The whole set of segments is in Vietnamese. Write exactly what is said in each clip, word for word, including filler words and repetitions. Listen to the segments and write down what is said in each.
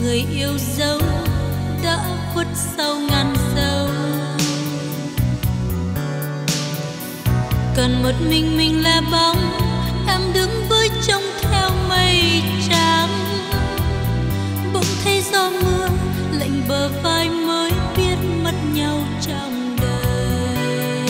người yêu dấu đã khuất sau ngàn dấu. Còn một mình mình là bóng, em đứng với trông theo mây trắng. Bỗng thấy gió mưa lạnh bờ vai mới biết mất nhau trong đời.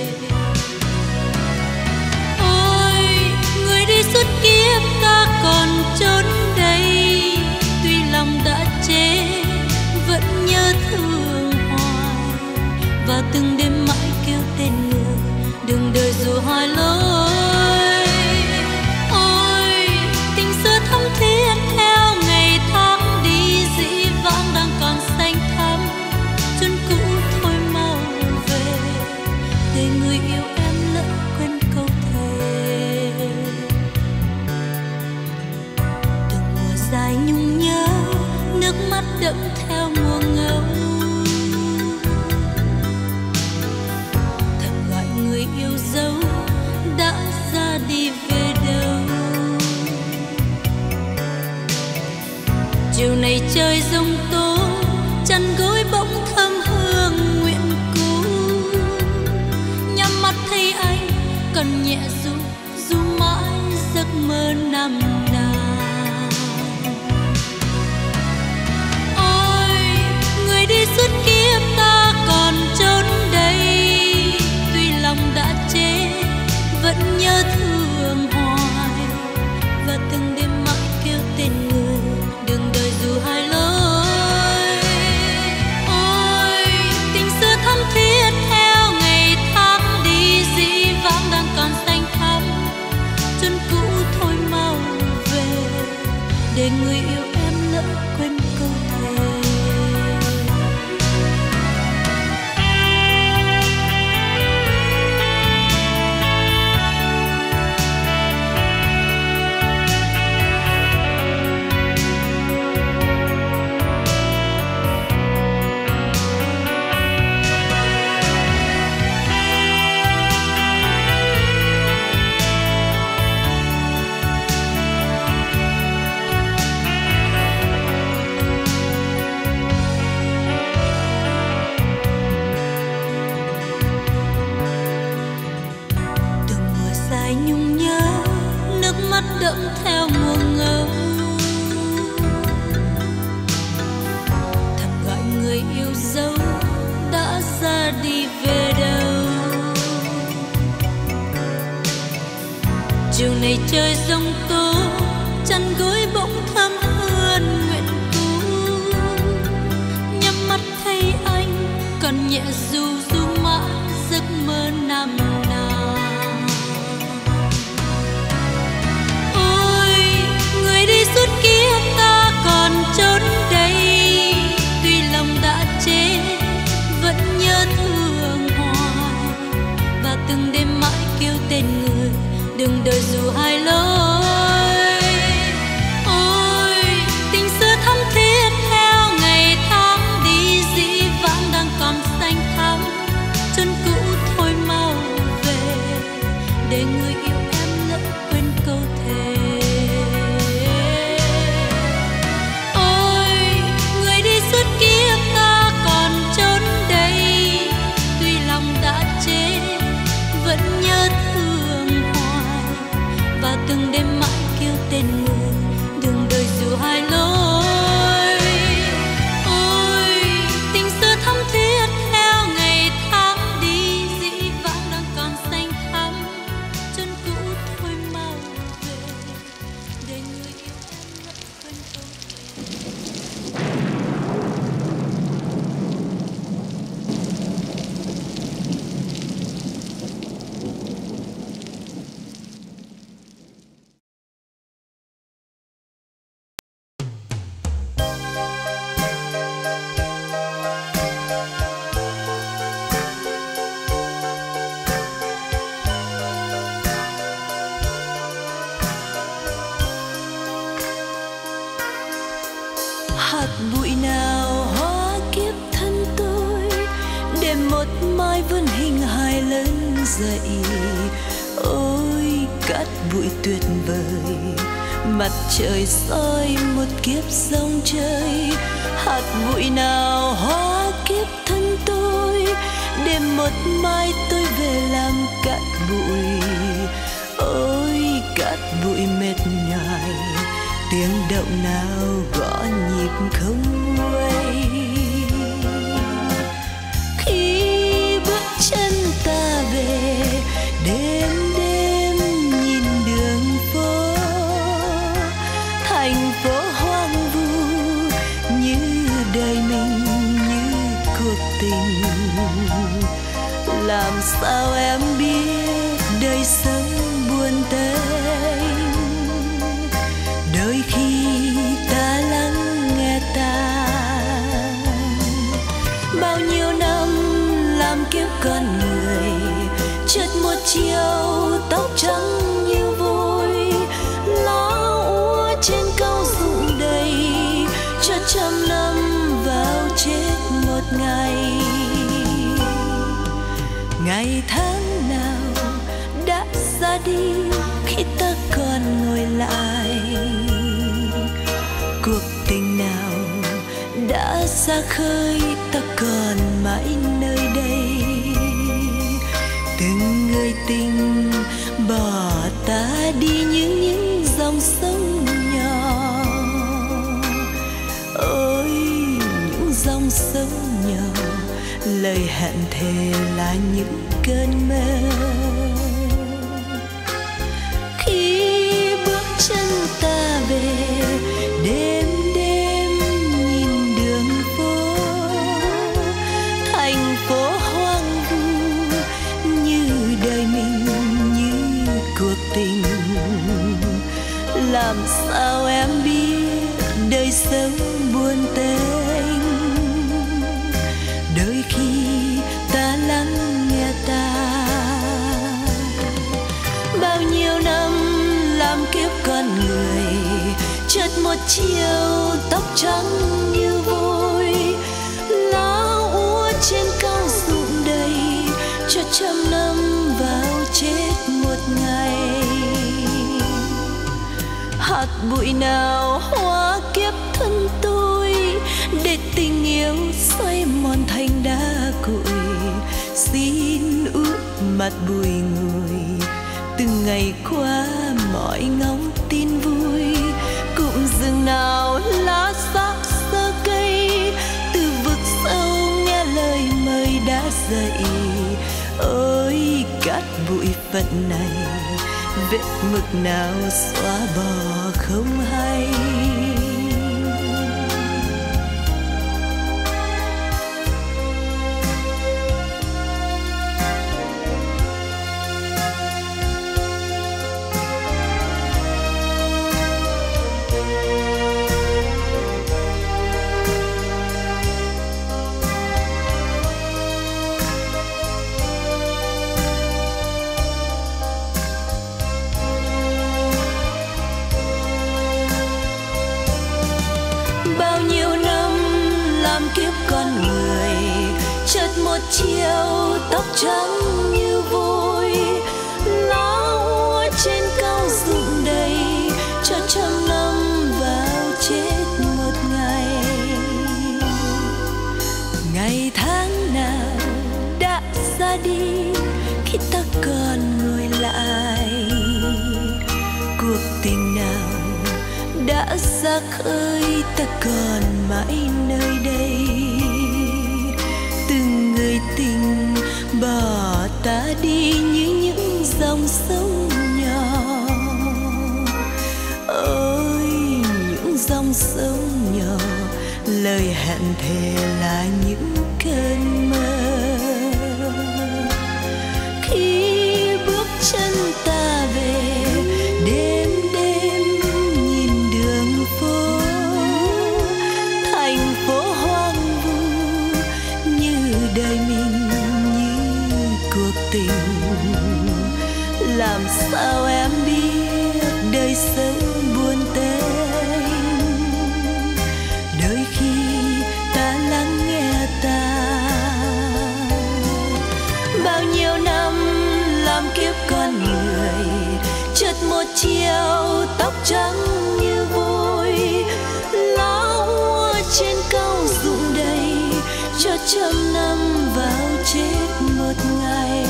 Ôi người đi suốt kiếp ta còn trốn đây, tuy lòng đã chết vẫn nhớ thương hoài, và từng đêm mãi kêu tên người đường đời dù hỏi lối. Ôi tình xưa thắm thiết theo ngày tháng đi, dĩ vãng đang còn xanh thắm, chân cũ thôi mau về, để người yêu em lỡ quên câu thề. Từng mùa dài nhung nhớ, nước mắt đẫm theo mùa ngâu. Người yêu dấu đã ra đi về đâu. Chiều này trời giông tố, chăn gối bỗng thơm hương nguyện cũ. Nhắm mắt thấy anh còn nhẹ ru ru mãi giấc mơ năm nào. Ôi người đi suốt kiếp ta còn trốn đây, lòng đã chết vẫn nhớ thương hoài, và từng đêm mãi kêu tên người đường đời dù hai lối. Ôi tình xưa thắm thiết theo ngày tháng đi, dĩ vãng đang còn xanh thắm, chân cũ thôi mau về, để người yêu em lỡ quên câu thề. Đẫm theo mùa ngâu, thầm gọi người yêu dấu đã ra đi về đâu. Chiều này trời giông tố, chăn gối bỗng thơm hương nguyện cũ. Nhắm mắt thấy anh còn nhẹ ru ru mãi giấc mơ năm nào. Người đi suốt kiếp ta còn trốn đây, tuy lòng đã chết vẫn nhớ thương hoài, và từng đêm mãi kêu tên người đường đời dù hai lối. Ôi tình xưa thắm thiết theo ngày tháng đi, dĩ vãng đang còn xanh thắm, chân cũ thôi mau về, để người yêu em lỡ quên câu thề. Vẫn nhớ thương hoài, và từng đêm mãi kêu tên người đường đời dù hai lối. Ôi tình xưa thắm thiết theo ngày tháng đi, dĩ vãng đang còn xanh thắm, chân cũ thôi mau về, để người yêu em lỡ quên câu hạt bụi nào hóa kiếp thân tôi, để một mai vươn hình hài lớn dậy. Ôi cát bụi tuyệt vời, mặt trời soi một kiếp sông trời, hạt bụi nào hóa kiếp thân tôi, đêm một mai tôi về làm cát bụi. Ôi cát bụi mệt nhoài, tiếng động nào gõ nhịp không nguôi. Khi bước chân ta về đêm đêm nhìn đường phố, thành phố hoang vu như đời mình, như cuộc tình. Làm sao em biết đời sống buồn tênh, đôi khi ta lắng nghe ta. Bao nhiêu năm làm kiếp con người, chợt một chiều tóc trắng như vôi, lá úa trên cau rụng đầy, chợt trăm năm vào chết một ngày. Ngày tháng nào đã ra đi khi ta còn ngồi lại, cuộc tình nào đã ra khơi ta còn mãi nơi đây. Từng người tình bỏ ta đi như những dòng sông nhỏ. Ôi những dòng sông nhỏ, lời hẹn thề là những cơn mơ. Khi bước chân ta về đêm đêm nhìn đường phố, thành phố hoang vu như đời mình, như cuộc tình. Làm sao em biết đời sống buồn tênh, đôi khi ta lắng nghe ta. Bao nhiêu năm làm kiếp con người, chợt một chiều tóc trắng như vôi, lá úa trên cau rụng đầy, cho trăm năm vào chết một ngày. Hạt bụi nào hóa kiếp thân tôi, để tình yêu xoay mòn thành đá cuội. Xin ướp mặt bụi ngùi, từng ngày qua mỏi ngóng tin vui. Cụm rừng nào lá xác sơ cây, từ vực sâu nghe lời mời đã dậy. Ôi cát bụi phận này, vết mực nào xóa bỏ không hay. Kiếp con người, chợt một chiều tóc trắng như vôi, lá úa trên cau rụng đầy, cho trăm năm vào chết một ngày. Ngày tháng nào đã ra đi khi ta còn ngồi lại, cuộc tình nào đã ra khơi ta còn mãi nơi đây. Từng người tình bỏ ta đi như những dòng sông nhỏ. Ôi những dòng sông nhỏ, lời hẹn thề là những cơn mơ. Khi bước chân ta về đêm đêm nhìn đường phố, thành phố hoang vu như đời mình, như cuộc tình. Làm sao em biết đời sống buồn tênh, đôi khi ta lắng nghe ta. Bao nhiêu năm làm kiếp con người, chợt một chiều tóc trắng cho trăm năm vào chết một ngày.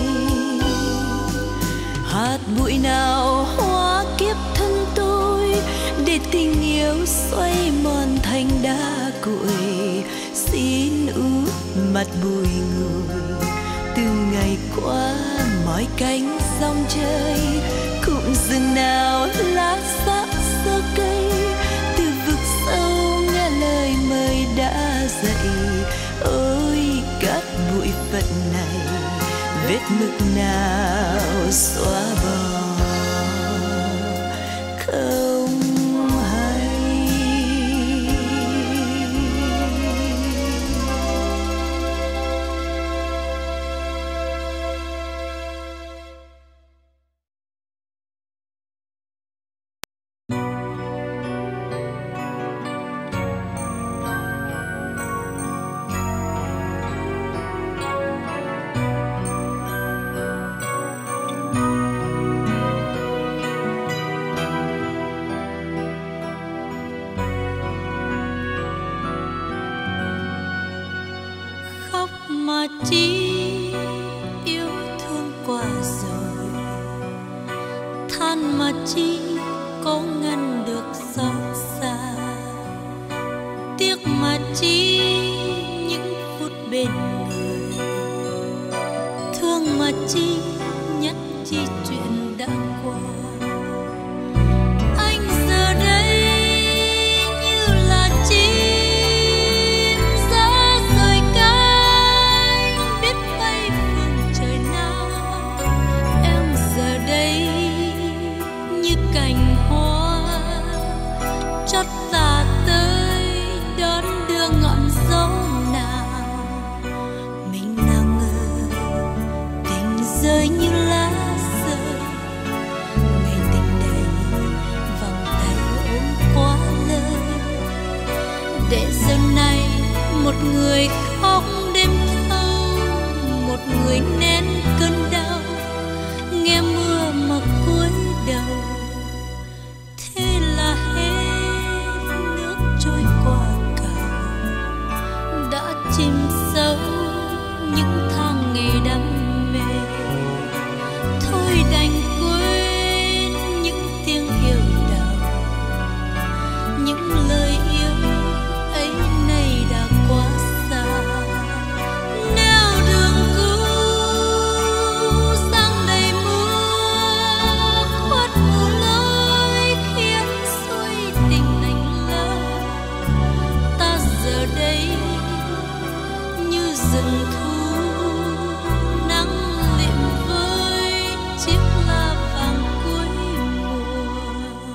Hạt bụi nào hóa kiếp thân tôi, để tình yêu xoay mòn thành đá cuội. Xin út mặt bụi ngùi, từ ngày qua mỏi cánh dòng trời. Cụm rừng nào lá xác sơ cây, từ vực sâu nghe lời mời đã dậy. Ôi cát bụi phận này, vết mực nào xóa bỏ không hay. Mà chỉ yêu thương qua rồi, than mà chỉ có ngăn được xót xa. Tiếc mà chỉ những phút bên người, thương mà chỉ nhắc chi chuyện đã qua. Anh giờ đây như là chim ra rời cánh, biết bay phương trời nào. Em giờ đây như cành hoa chót tà tới đón đưa ngọn gió nào. Mình nào ngờ tình rơi như lá rơi, ngày tình đầy vòng tay ôm quá lời. Để giờ này một người khóc đêm thâu, một người nén cơn đau, nghe mưa mà cúi đầu. Thế là hết nước trôi qua cầu, đã chìm sâu những tháng ngày đam mê. Thôi đành quên những tiếng yêu đầu, những lời yêu ấy nay đã quá xa. Nếu đường cũ sang đầy mưa, khuất mù lối khiến suối tình lạnh lẽo. Ta giờ đây như rừng thu nắng liệm với chiếc lá vàng cuối mùa.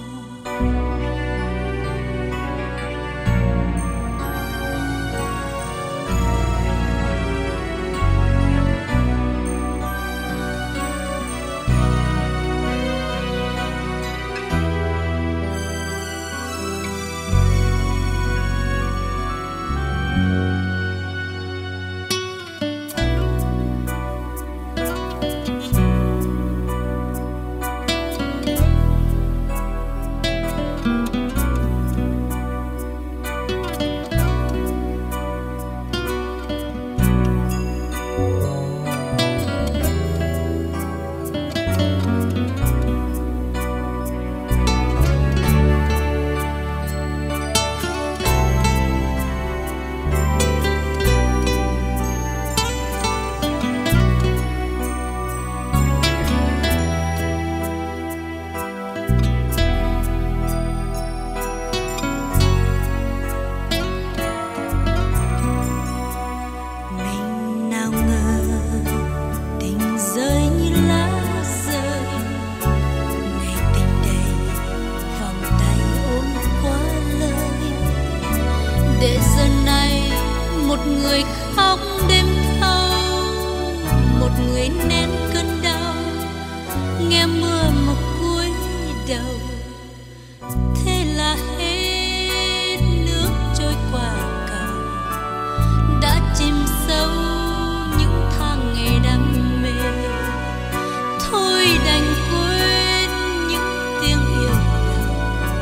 Mình nào ngờ tình rơi như lá rơi, ngày tình đầy vòng tay ôm quá lời. Để giờ này một người khóc đêm thâu, một người nén cơn đau, nghe mưa mà cúi đầu. Thế là hết nước trôi qua cầu, đã chìm sâu những tháng ngày đam mê. Thôi đành quên những tiếng yêu đầu,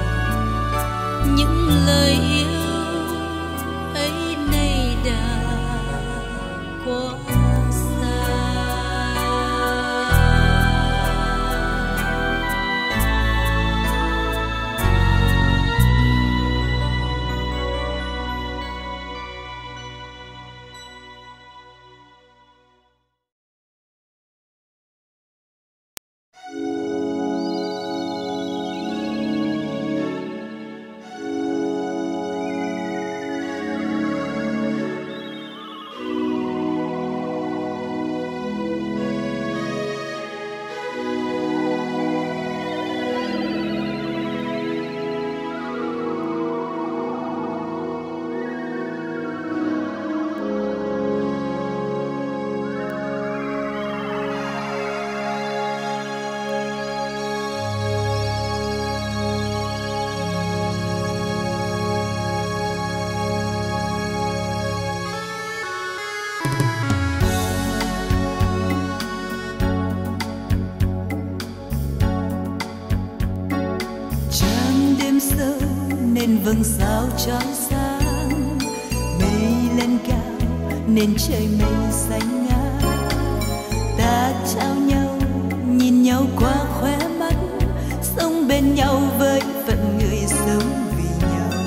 những lời yêu ấy nay đã vầng sao tròn sáng, mây lên cao nên trời mây xanh ngát. Ta trao nhau, nhìn nhau qua khóe mắt, sống bên nhau với phận người sống vì nhau.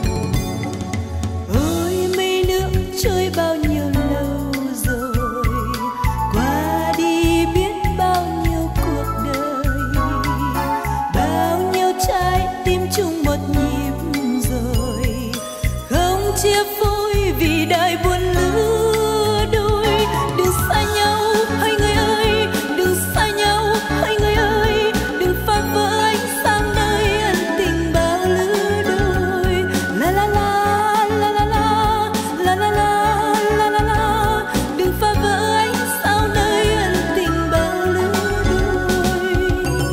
Ôi mây nước trôi bao nhiêu lâu rồi, qua đi biết bao nhiêu cuộc đời, bao nhiêu trái tim chung một nhịp rồi, không chia phôi vì đời buồn lứa đôi. Đừng xa nhau hai người ơi, đừng xa nhau hai người ơi, đừng phá vỡ ánh sáng nơi ân tình bao lứa đôi. La la la la la la la la la la la la, đừng phá vỡ ánh sáng nơi ân tình bao lứa đôi.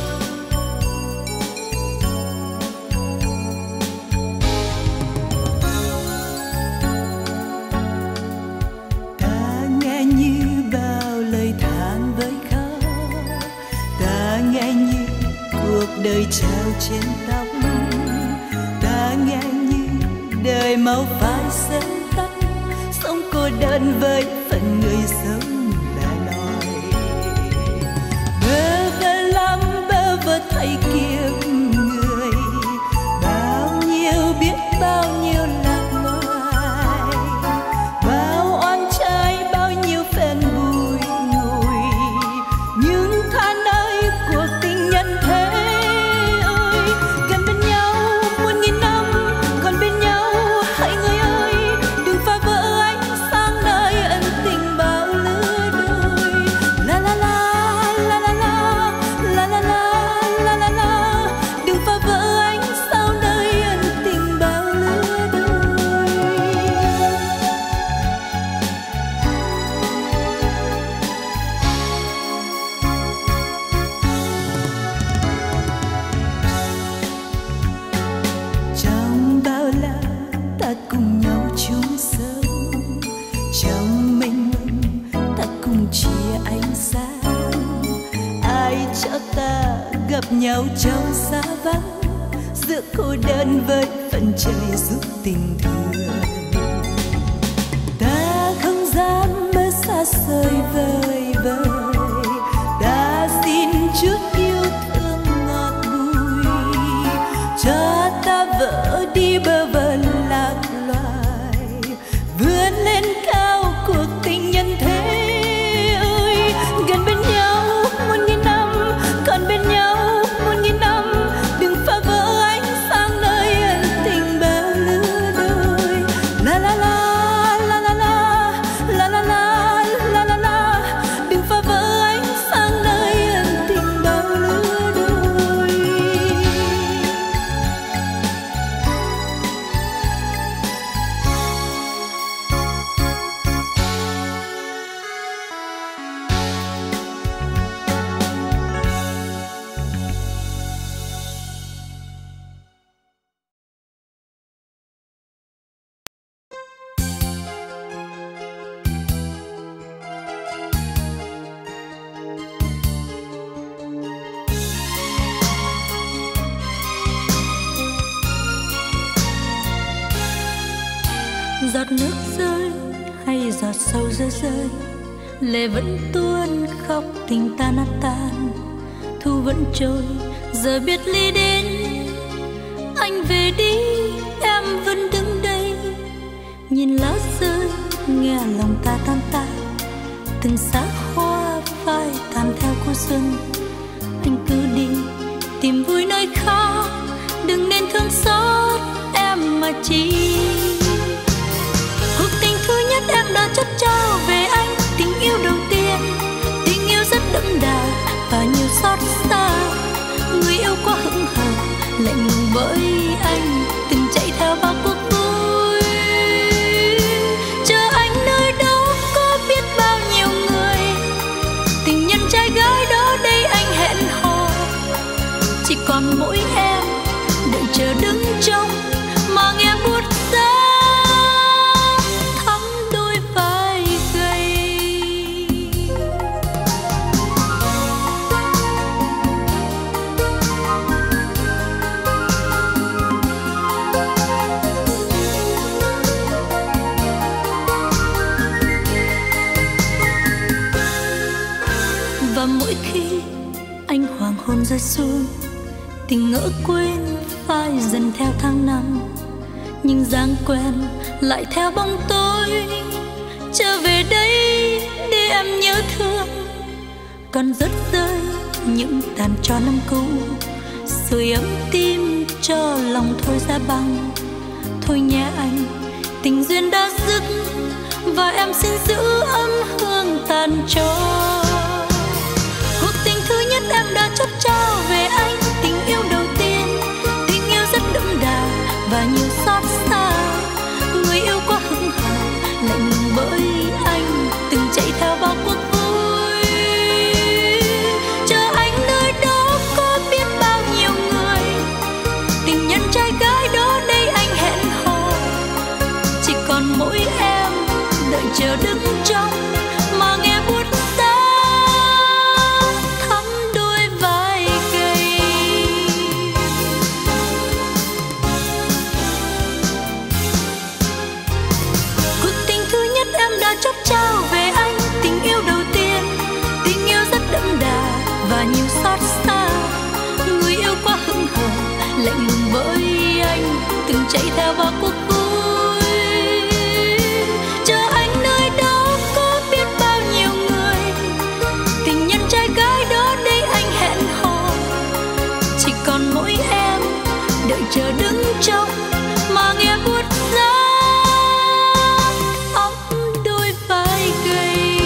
Ta nghe như bao lời than với khóc, ta nghe như cuộc đời treo trên tóc, ta nghe như đời mau phai sớm tắt, sống cô đơn với phận người sống lẻ loi. Bơ vơ lắm bơ vơ thay kiếp người, bao nhiêu biết bao nhiêu lạc loài, bao oan trái bao nhiêu phen bùi ngùi. Nhưng than ơi cuộc tình nhân thế ơi, gần bên nhau muôn nghìn năm, còn bên nhau hai người ơi, đừng phá vỡ ánh sáng nơi ân tình bao lứa đôi. La la la la la la la la la la la la, đừng phá vỡ ánh sáng nơi ân tình bao lứa đôi. Trong bao la ta cùng nhau chung sống, trong mênh mông ta cùng chia ánh sáng. Ai cho ta gặp nhau trong xa vắng, giữa cô đơn với phận trời giúp tình thương. Ta không dám mơ xa xôi vời vời, ta xin chút yêu thương ngọt bùi, cho ta vỡ đi bơ vơ lạc loài, vươn lên cao cuộc tình nhân thế ơi. Gần bên nhau muôn nghìn năm, còn bên nhau muôn nghìn năm, đừng phá vỡ ánh sáng nơi ân tình bao lứa đôi. La la la la la la la la la la la la, đừng phá vỡ ánh sáng nơi ân tình bao lứa đôi. Giọt nước rơi hay giọt sâu rơi rơi, lệ vẫn tuôn khóc tình ta nát tan. Thu vẫn trôi giờ biệt ly đến, anh về đi em vẫn đứng đây, nhìn lá rơi nghe lòng ta tan tan. Từng xác hoa phai tàn theo cô xuân, anh cứ đi tìm vui nơi khác, đừng nên thương xót em mà chi. Cuộc tình thứ nhất em đã chất trao về anh, tình yêu đầu tiên, tình yêu rất đậm đà và nhiều xót xa. Người yêu quá hững hờ, lạnh lùng với anh, từng chạy theo bao cuộc vui. Chờ anh nơi đó có biết bao nhiêu người, tình nhân trai gái đó đây anh hẹn hò. Chỉ còn mỗi em đợi chờ đứng trông mà nghe buốt tình ngỡ quên phai dần theo tháng năm, nhưng dáng quen lại theo bóng tối. Trở về đây để em nhớ thương, còn rớt rơi những tàn tro năm cũ, sưởi ấm tim cho lòng thôi ra băng. Thôi nhé anh, tình duyên đã dứt, và em xin giữ ấm hương tàn trôi. Cuộc tình thứ nhất em đã chốt trao về anh, tình yêu đầu tiên, tình yêu rất đậm đà và nhiều xót xa. Người yêu quá hững hờ, lạnh lùng bởi anh, từng chạy theo bao cuộc vui. Chờ anh nơi đó có biết bao nhiêu người, tình nhân trai gái đó đây anh hẹn hò. Chỉ còn mỗi em đợi chờ đứng trong mà nghe buốt giá thắm đôi vai gầy. Cuộc tình thứ nhất em đã chốt trao về anh, tình yêu đầu tiên, tình yêu rất đậm đà và nhiều xót xa. Người yêu quá hững hờ, lạnh lùng bởi anh, từng chạy theo bao cuộc vui. Chờ đứng trong mà nghe buốt giá ấm đôi vai gầy.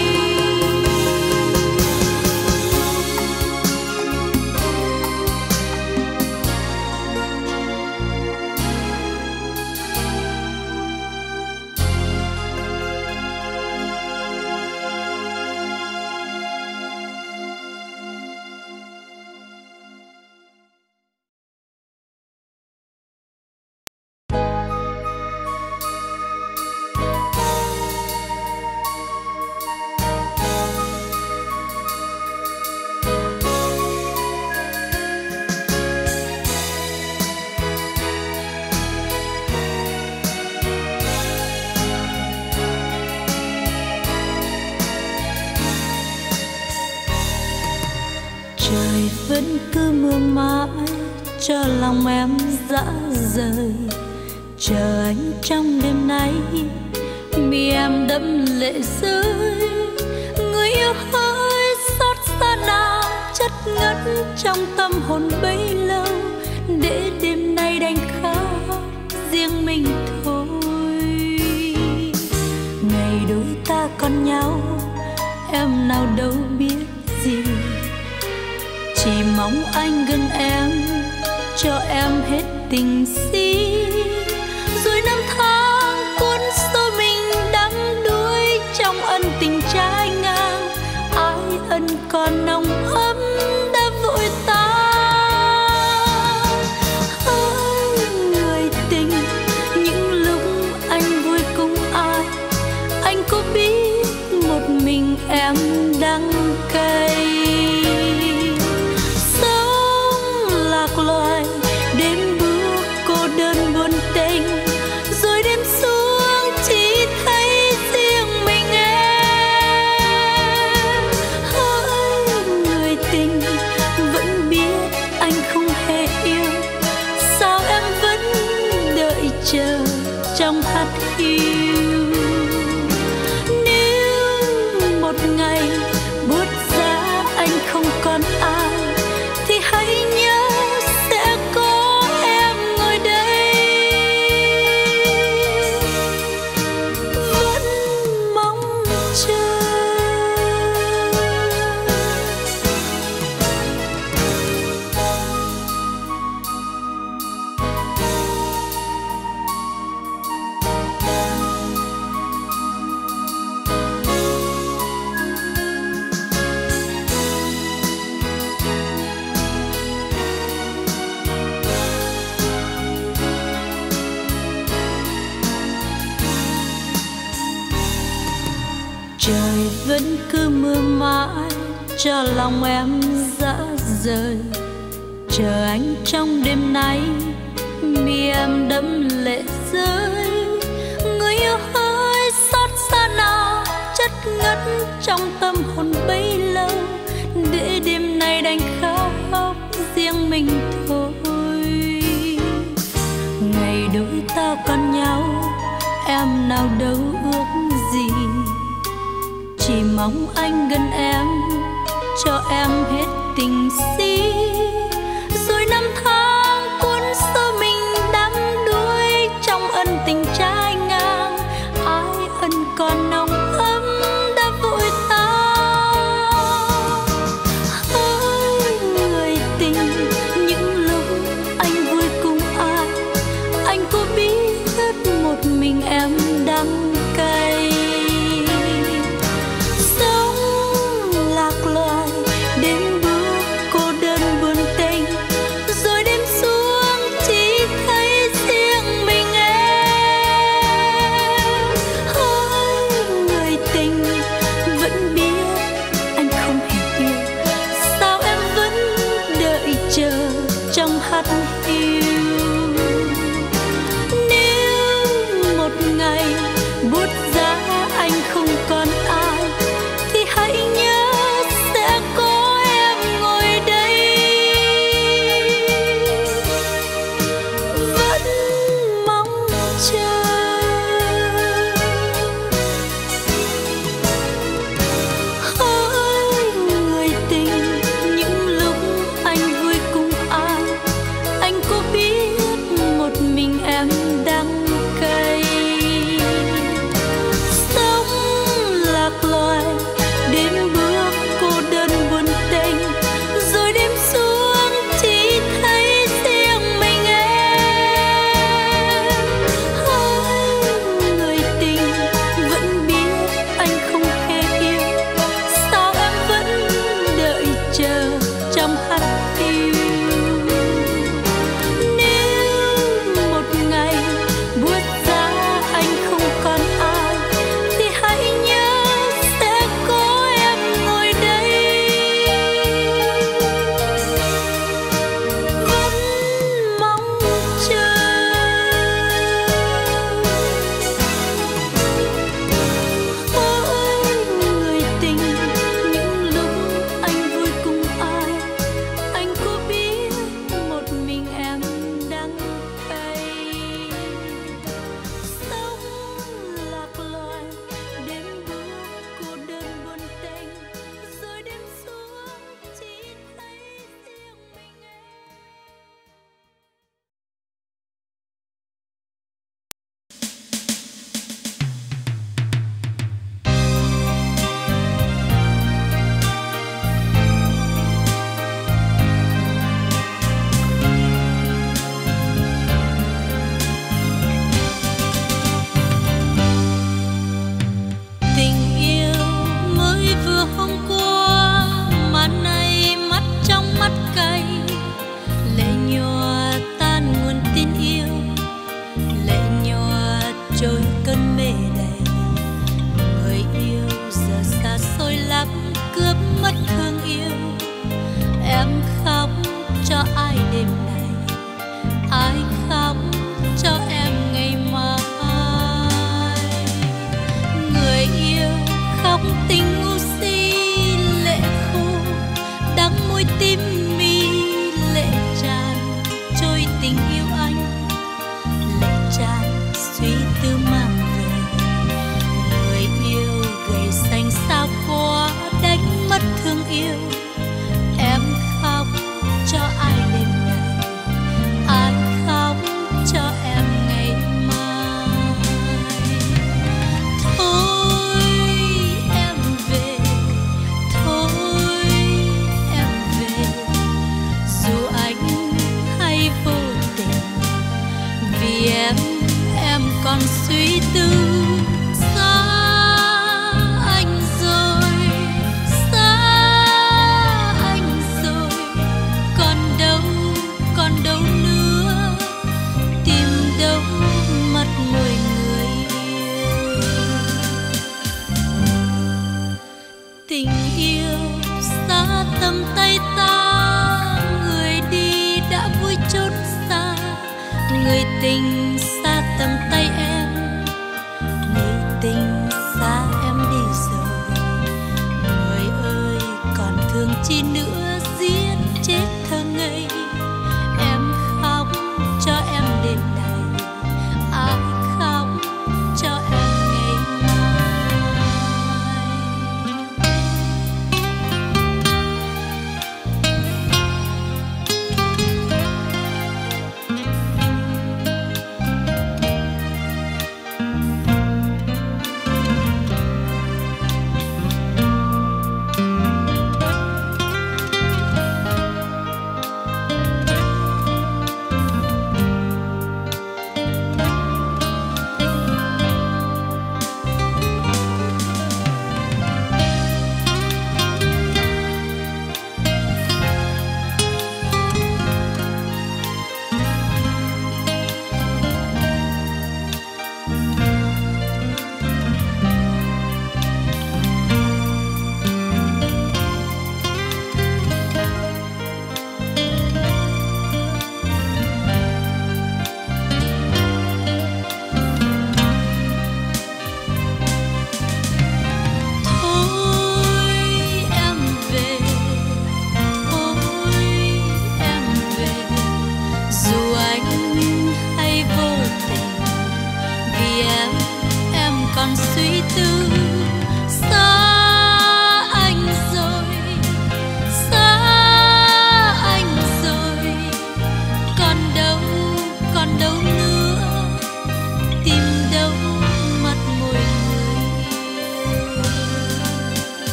Trời vẫn cứ mưa mãi cho lòng em dã rời. Chờ anh trong đêm nay, mi em đẫm lệ rơi. Người yêu hỡi xót xa nào chất ngất trong tâm hồn bấy lâu, để đêm nay đành khóc riêng mình thôi. Ngày đôi ta còn nhau, em nào đâu biết gì, chỉ mong anh gần em, cho em hết tình si. Rồi năm tháng cuốn xô mình đắm đuối trong ân tình trái ngang. Ai ân còn nồng ấm đã vội tan. Hỡi người tình, những lúc anh vui cùng ai, anh có biết một mình em đắng cay. Loài đêm bước cô đơn buồn tênh, rồi đêm xuống chỉ thấy riêng mình em. Hỡi người tình, vẫn biết anh không hề yêu, sao em vẫn đợi chờ trong hắt hiu. Nếu một ngày buốt giá anh không còn ai, thì hãy nhớ trời vẫn cứ mưa mãi cho lòng em dã rời. Chờ anh trong đêm nay, mi em đẫm lệ rơi. Người yêu hỡi xót xa nào chất ngất trong tâm hồn bấy lâu, để đêm nay đành khóc riêng mình thôi. Ngày đôi ta còn nhau, em nào đâu ước gì, chỉ mong anh gần em, cho em hết tình si. Rồi năm tháng cuốn xô mình đắm đuối trong ân tình trái ngang, ai ân còn nồng ấm đã vội tan. Hỡi người tình, những lúc anh vui cùng ai, anh có biết một mình em đắng cay. Sống lạc loài đến bước cô đơn buồn tênh, rồi đêm xuống chỉ thấy riêng mình em. Hỡi người tình, vẫn biết anh không hề yêu, sao em vẫn đợi chờ trong hắt hiu. Nếu một ngày buốt giá anh không còn ai, thì hãy nhớ sẽ có em ngồi đây. Vẫn mong chờ. Hỡi người tình, những lúc anh vui cùng ai, anh có biết một mình em đắng cay. Sống lạc loài đến bước cô đơn buồn tênh, rồi đêm xuống chỉ thấy riêng mình em. Hỡi người tình, vẫn biết anh không hề yêu, sao em vẫn đợi chờ trong hắt hiu. Nếu một ngày buốt giá anh không còn ai, thì hãy nhớ sẽ có em ngồi đây. Vẫn mong chờ. Hỡi người tình, những lúc anh vui cùng ai, anh có biết một mình em đắng cay. Sống lạc loài đến bước cô đơn buồn tênh, rồi đêm xuống chỉ thấy riêng mình em. Tình yêu mới vừa hôm qua mà nay mắt trong mắt cay, lệ nhòa tan nguồn tin yêu, lệ nhòa trôi cơn mê đầy. Người yêu giờ xa xôi lắm, cướp mất thương yêu. Em khóc cho ai đêm này, ai khóc cho em ngày mai. Người yêu khóc tình ngu si, lệ khô đắng môi tim mi, lệ tràn trôi tình yêu anh, lệ tràn suy tư mang về. Người yêu gầy xanh xa quá, đánh mất thương yêu. Em khóc cho ai đêm này, ai khóc cho em ngày mai. Thôi em về, thôi em về, dù anh hay vô tình, vì em em còn suy tư. Xa anh rồi, xa anh rồi, còn đâu, còn đâu nữa, tìm đâu mất môi người yêu. Tình yêu xa tầm tay ta, người đi đã vui chốn xa. Người tình xa tầm tay em, người tình xa em đi rồi. Người ơi còn thương chi nữa, giết chết thơ ngây.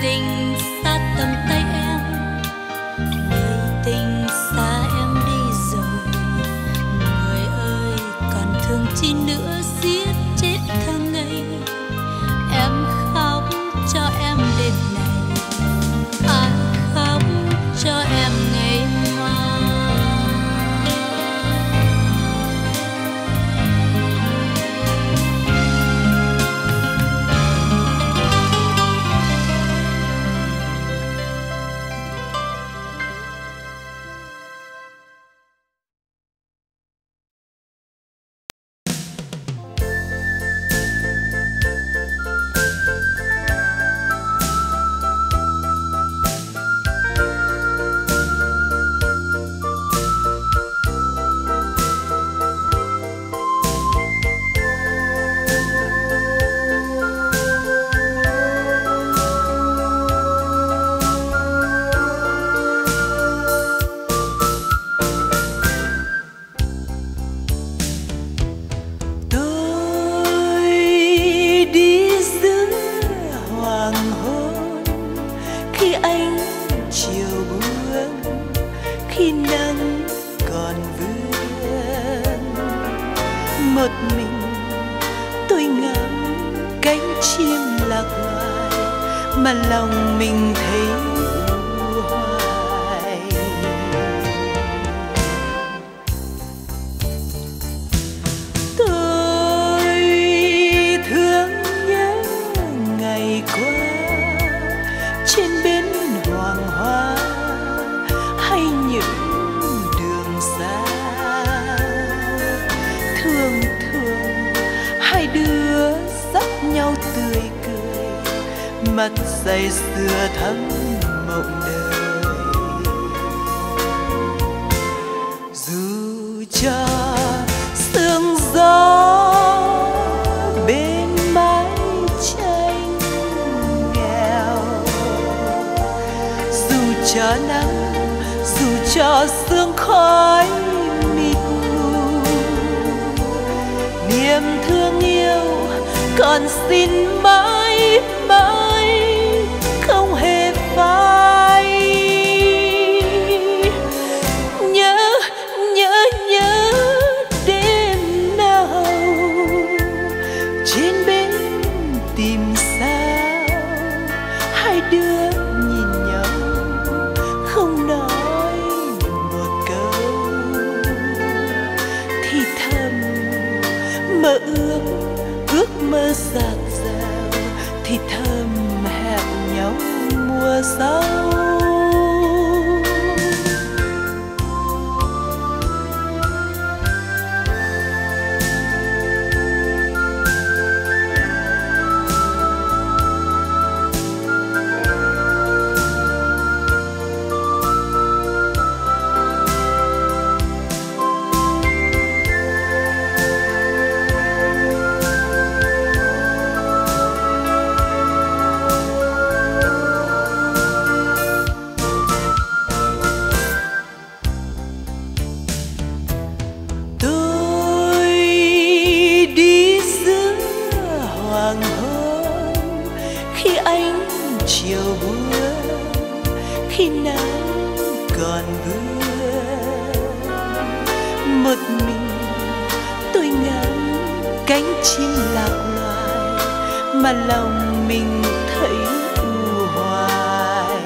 tình xa tầm tay em, người tình xa em đi rồi. Người ơi còn thương chi nữa, giết chết thơ ngây. Em khóc cho em đêm này, ai khóc cho em ngày mai. Mà lòng mình thấy u hoài. Tôi thương nhớ ngày qua trên bến Hoàng Hoa hay những đường xa. Thường thường hai đứa dắt nhau tươi cười, mặt say sưa thắm mộng đời. Dù cho sương gió bên mái tranh nghèo, dù cho nắng, dù cho sương khói mịt mù, niềm thương yêu còn xin mãi mãi không hề phai. Nhớ nhớ nhớ đêm nào trên bến tìm sao, hai đứa nhìn nhau không nói một câu, thì thầm mơ ước ước mơ dạt dào, thì thầm hẹn nhau mùa sau. Chiều buồn khi nắng còn vương, một mình tôi ngắm cánh chim lạc loài, mà lòng mình thấy u hoài.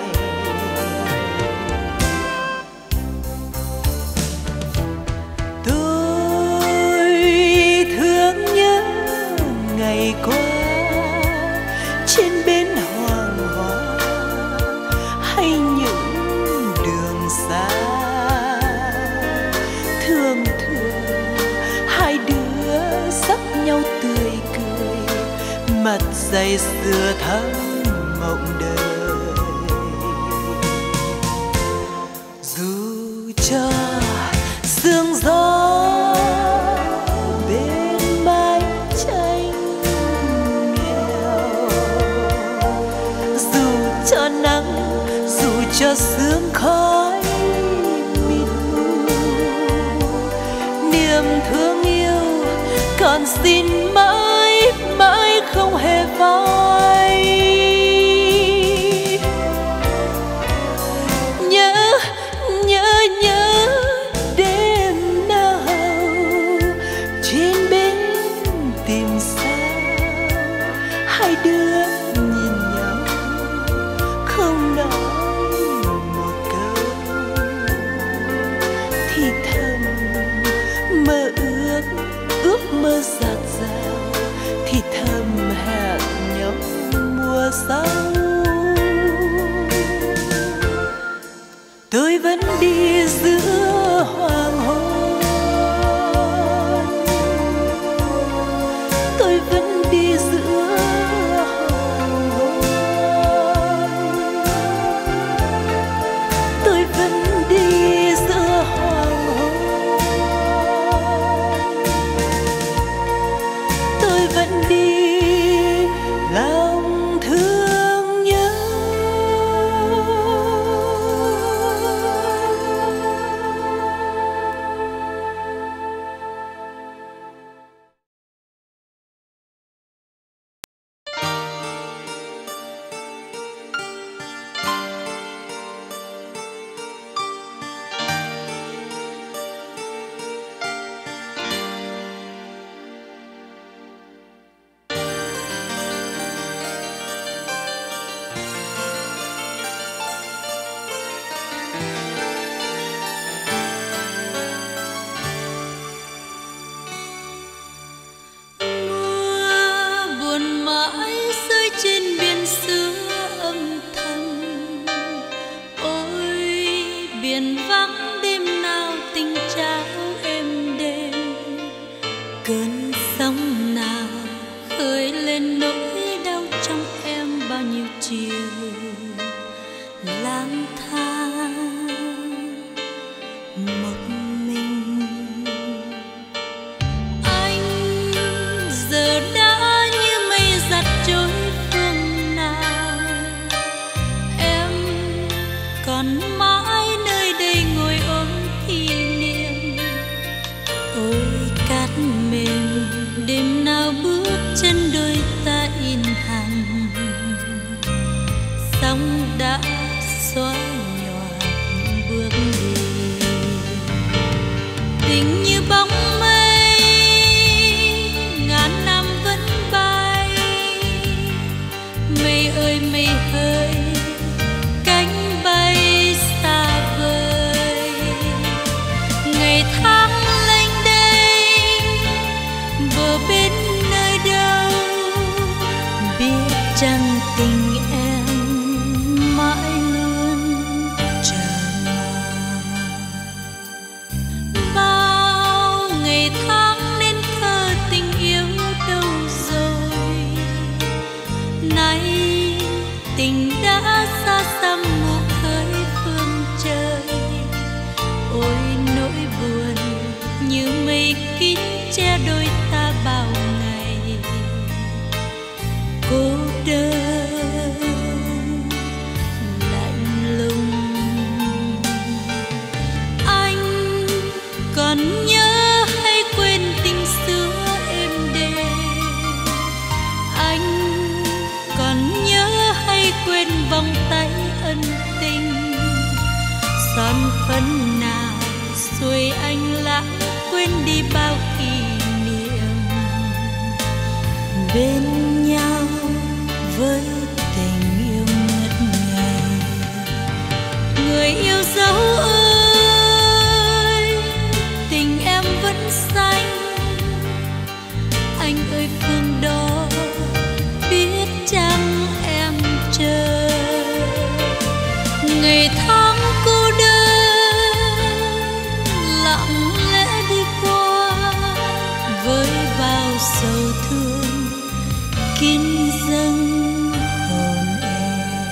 Tôi thương nhớ ngày qua trên bến Hoàng Hoa hay những đường xa. Thường thường hai đứa dắt nhau tươi cười, mặt say sưa thắm mộng đời. Dù cho sương gió bên mái tranh nghèo, dù cho nắng, dù cho sương khói mịt mù, niềm thương yêu còn xin mãi mãi không hề phai. lang thang một mình. Anh giờ đã như mây giặt trôi phương nào, em còn mãi nơi đây ngồi ôm kỷ niệm. Ôi cát mềm đêm nào bước chân đôi ta in hằn, sóng đã xóa nhòa bước đi. Tình như bóng mây ngàn năm vẫn bay, mây ơi mây hơi cánh bay xa vời. Ngày tháng lênh đênh bờ bên nơi đâu, biết chăng tình em mãi luôn chờ mong. Bao ngày tháng nên thơ tình yêu đâu rồi, nay tình đã xa xăm một khơi phương trời. Ôi nỗi buồn như mây kín che đôi ta bao ngày, cô đơn lạnh lùng. Anh còn nhớ hay quên tình xưa êm đềm, anh còn nhớ hay quên vòng tay ân tình. Son phấn nào xuôi anh lãng quên đi bao kỷ niệm, bên nhau với tình yêu ngất ngây. Người yêu dấu ơi, tình em vẫn xanh. Anh ơi phương đó biết chăng em chờ. Ngày tháng cô đơn lặng lẽ đi qua, với bao sầu thương kín dâng hồn em.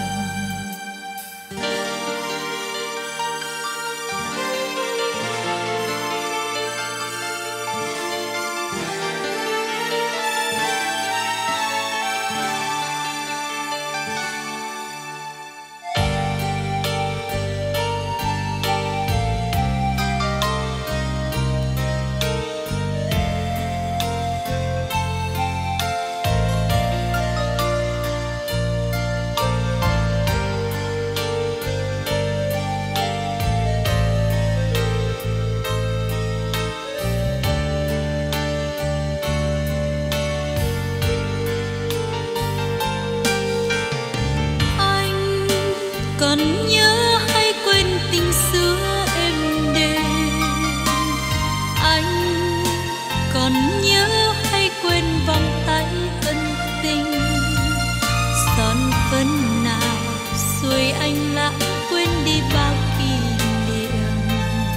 Còn nhớ hay quên tình xưa êm đềm, anh còn nhớ hay quên vòng tay ân tình. Son phấn nào xuôi anh lãng quên đi bao kỷ niệm,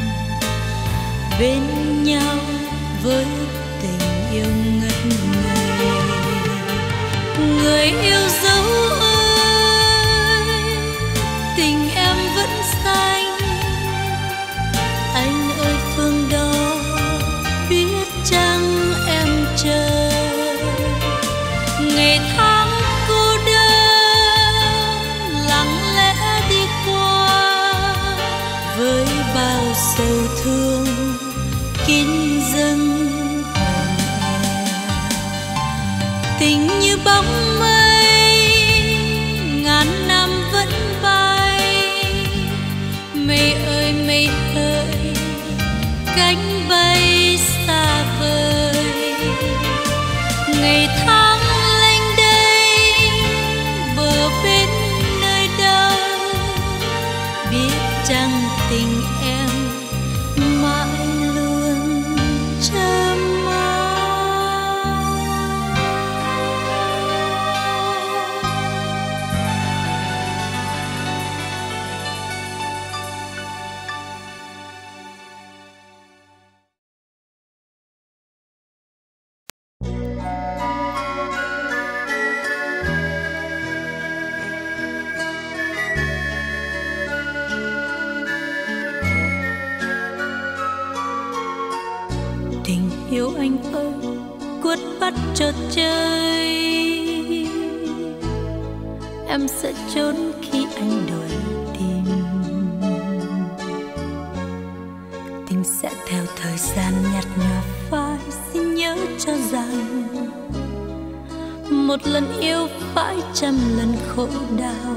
bên nhau với tình yêu ngất ngây. Người yêu dấu tình em vẫn xanh. Anh ơi phương đó biết chăng em chờ. Ngày tháng cô đơn lặng lẽ đi qua, với bao sầu thương kín dâng hồn em. Tình như bóng mây ngàn năm vẫn bay, mây ơi mây hơi cánh bay xa vời. Ngày tháng lênh đênh bờ bên nơi đâu, biết chăng tình em mãi luôn chờ mong. quất bắt trò chơi. Em sẽ trốn khi anh đòi tìm, tình sẽ theo thời gian nhạt nhòa phai. Xin nhớ cho rằng một lần yêu phải trăm lần khổ đau.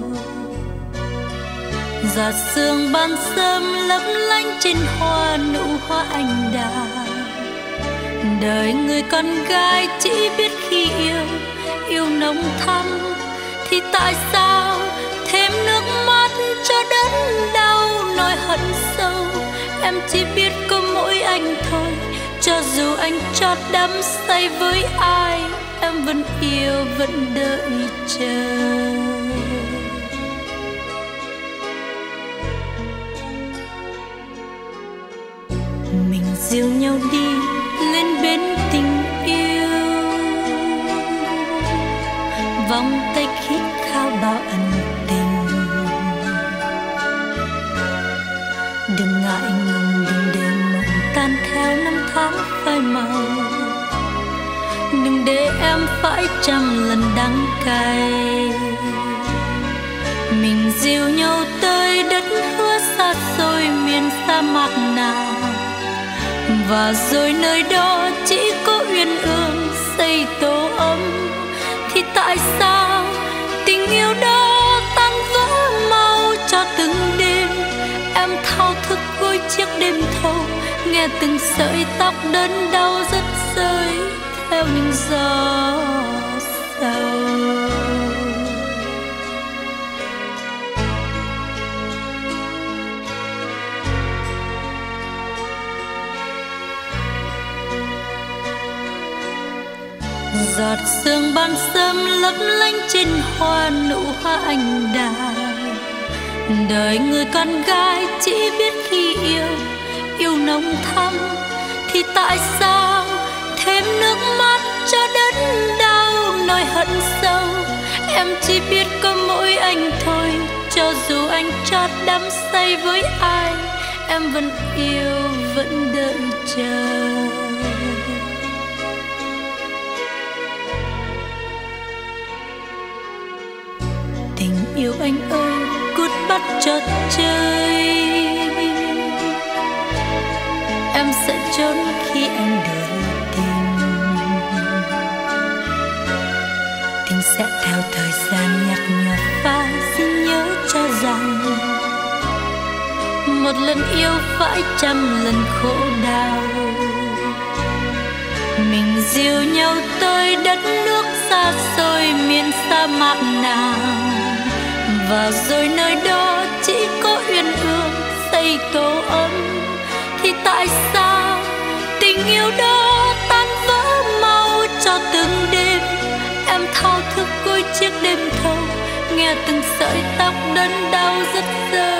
Giọt sương ban sớm lấp lánh trên hoa, nụ hoa anh đào. Đời người con gái chỉ biết khi yêu, yêu nồng thắm. Thì tại sao thêm nước mắt cho đớn đau nỗi hận sâu? Em chỉ biết có mỗi anh thôi, cho dù anh chót đắm say với ai, em vẫn yêu vẫn đợi chờ. Mình dìu nhau đi lên bên tình yêu, vòng tay khít khao bao ân tình. Đừng ngại ngùng, đừng để mộng tan theo năm tháng phai màu. Đừng để em phải trăm lần đắng cay. Mình dìu nhau tới đất hứa xa xôi miền sa mạc nào. Và rồi nơi đó chỉ có uyên ương xây tổ ấm. Thì tại sao tình yêu đó tan vỡ mau cho từng đêm? Em thao thức gối chiếc đêm thâu, nghe từng sợi tóc đớn đau rớt rơi theo những gió sầu. Giọt sương ban sớm lấp lánh trên hoa, nụ hoa anh đào. Đời người con gái chỉ biết khi yêu, yêu nồng thắm. Thì tại sao thêm nước mắt cho đớn đau nỗi hận sâu? Em chỉ biết có mỗi anh thôi, cho dù anh chót đắm say với ai, em vẫn yêu vẫn đợi chờ. Tình yêu anh ơi, cút bắt cho chơi. Em sẽ trốn khi anh đợi tìm, tình sẽ theo thời gian nhạt nhòa phai. Xin nhớ cho rằng một lần yêu phải trăm lần khổ đau. Mình dìu nhau tới đất nước xa xôi miền sa mạc nào. Và rồi nơi đó chỉ có uyên ương xây tổ ấm. Thì tại sao tình yêu đó tan vỡ mau cho từng đêm? Em thao thức gối chiếc đêm thâu, nghe từng sợi tóc đớn đau rớt rơi